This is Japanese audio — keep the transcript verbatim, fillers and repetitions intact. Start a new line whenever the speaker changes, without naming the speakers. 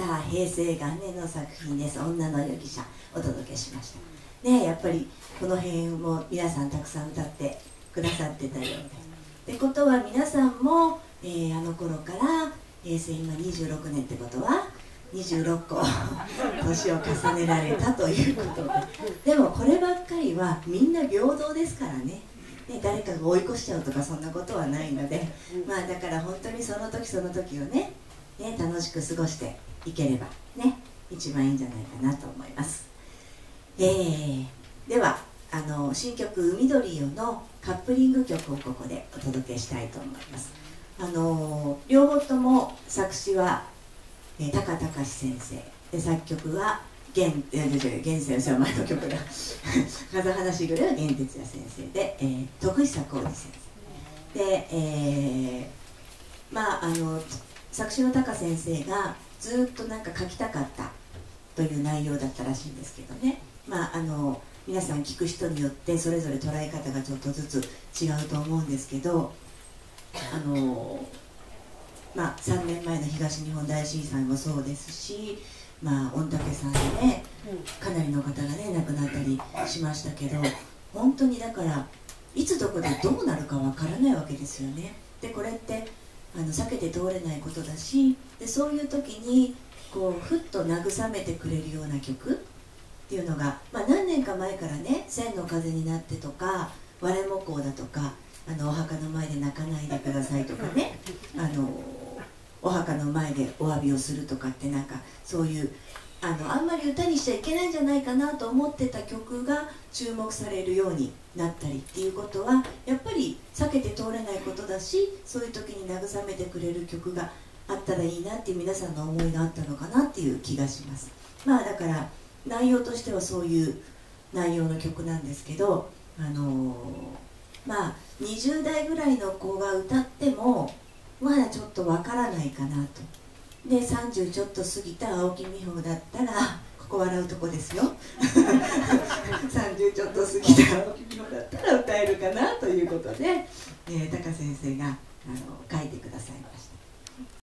さあ平成元年の作品です。女の容疑者お届けしましたね。やっぱりこの辺も皆さんたくさん歌ってくださってたようで、ってことは皆さんも、えー、あの頃から平成今にじゅうろくねんってことはにじゅうろっこ年を重ねられたということで、でもこればっかりはみんな平等ですからね。ね、誰かが追い越しちゃうとかそんなことはないので、まあだから本当にその時その時をね、ね楽しく過ごしていければね一番いいんじゃないかなと思います。えー、ではあの新曲「海鳥よ」のカップリング曲をここでお届けしたいと思います。あの両方とも作詞は、えー、高隆先生で、作曲は源源先生は前の曲が風花しぐれは源哲也先生で、えー、徳久浩二先生で、えー、まああの作詞の高先生がずっとなんか書きたかったという内容だったらしいんですけどね、まああの皆さん聞く人によってそれぞれ捉え方がちょっとずつ違うと思うんですけど、あのまあさんねんまえの東日本大震災もそうですし、まあ御嶽山でねかなりの方がね亡くなったりしましたけど、本当にだからいつどこでどうなるかわからないわけですよね。でこれってあの避けて通れないことだし、でそういう時にこうふっと慰めてくれるような曲っていうのが、まあ、何年か前からね「千の風になって」とか「我もこう」だとかあの「お墓の前で泣かないでください」とかね、あのお墓の前でお詫びをするとかって、なんかそういうあのあんまり歌にしちゃいけないんじゃないかなと思ってた曲が注目されるようになったりっていうことはやっぱり避けて通れないことだし、そういう時に慰めてくれる曲があったらいいなっていう皆さんの思いがあったのかなっていう気がします。まあだから内容としてはそういう内容の曲なんですけど、あのー、まあにじゅう代ぐらいの子が歌ってもまだちょっとわからないかなと。でさんじゅうちょっと過ぎた青木美帆だったらここ笑うとこですよさんじゅうちょっと過ぎた青木美帆だったら歌えるかなということで、えー、高先生があの書いてくださいました。